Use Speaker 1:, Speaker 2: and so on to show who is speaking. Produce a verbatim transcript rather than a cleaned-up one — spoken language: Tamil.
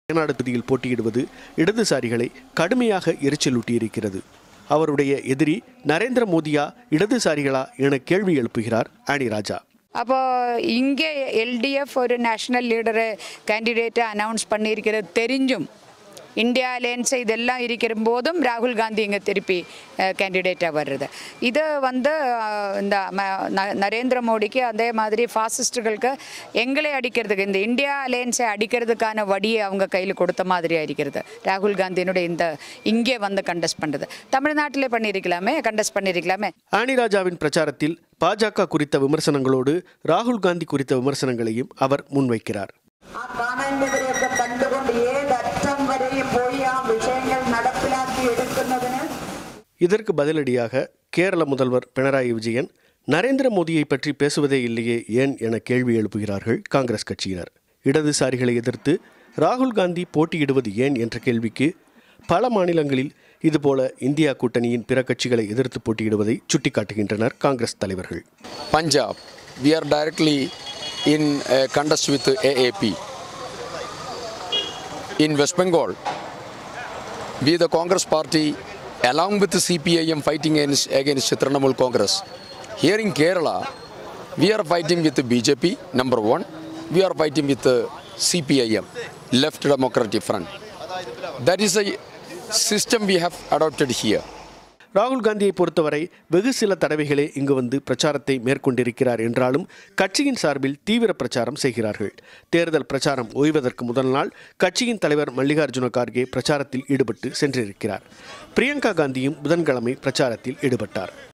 Speaker 1: வயநாடு தொகுதியில் போட்டியிடுவது இடதுசாரிகளை கடுமையாக எரிச்சலூட்டியிருக்கிறது. அவருடைய எதிரி நரேந்திர மோடியா இடதுசாரிகளா என கேள்வி எழுப்புகிறார் ஆனி ராஜா.
Speaker 2: அப்போ இங்கே எல்டிஎஃப் ஒரு நேஷனல் லீடரை கேண்டிடேட்டை அனௌன்ஸ் பண்ணியிருக்கிறது தெரிஞ்சும் இந்தியா அலையன்ஸ் இதெல்லாம் இருக்கிற போதும் ராகுல் காந்தி இங்கே திருப்பி கேண்டிடேட்டாக வர்றது. இது வந்து இந்த நரேந்திர மோடிக்கு அதே மாதிரி ஃபாசிஸ்டுகளுக்கு எங்களை அடிக்கிறதுக்கு இந்த இந்தியா அலையன்ஸை அடிக்கிறதுக்கான வடியை அவங்க கையில் கொடுத்த மாதிரியாக இருக்கிறது. ராகுல் காந்தியினுடைய இந்த இங்கே வந்து கண்டெஸ்ட் பண்ணுறது தமிழ்நாட்டிலே பண்ணியிருக்கலாமே, கண்டெஸ்ட் பண்ணியிருக்கலாமே.
Speaker 1: ஆனி ராஜாவின் பிரச்சாரத்தில் பாஜக குறித்த விமர்சனங்களோடு ராகுல் காந்தி குறித்த விமர்சனங்களையும் அவர் முன்வைக்கிறார். இதற்கு பதிலடியாக கேரள முதல்வர் பினராயி விஜயன் நரேந்திர மோடியை பற்றி பேசுவதே இல்லையே ஏன் என கேள்வி எழுப்புகிறார்கள் காங்கிரஸ் கட்சியினர். இடதுசாரிகளை எதிர்த்து ராகுல் காந்தி போட்டியிடுவது ஏன் என்ற கேள்விக்கு பல மாநிலங்களில் இதுபோல இந்தியா கூட்டணியின் பிற கட்சிகளை எதிர்த்து போட்டியிடுவதை சுட்டிக்காட்டுகின்றனர் காங்கிரஸ் தலைவர்கள்.
Speaker 3: Punjab we are directly in a contest with A A P. In West Bengal, we the Congress party along with the C P I M fighting against, against Trinamool Congress. Here in Kerala, we are fighting with the B J P, number one. We are fighting with the C P I M, Left Democratic Front. That is a system we have adopted here.
Speaker 1: ராகுல் காந்தியை பொறுத்தவரை வெகு சில தடவைகளே இங்கு வந்து பிரச்சாரத்தை மேற்கொண்டிருக்கிறார் என்றாலும் கட்சியின் சார்பில் தீவிர பிரச்சாரம் செய்கிறார்கள். தேர்தல் பிரச்சாரம் ஓய்வதற்கு முதல் நாள் கட்சியின் தலைவர் மல்லிகார்ஜுன கார்கே பிரச்சாரத்தில் ஈடுபட்டு சென்றிருக்கிறார். பிரியங்கா காந்தியும் புதன்கிழமை பிரச்சாரத்தில் ஈடுபட்டார்.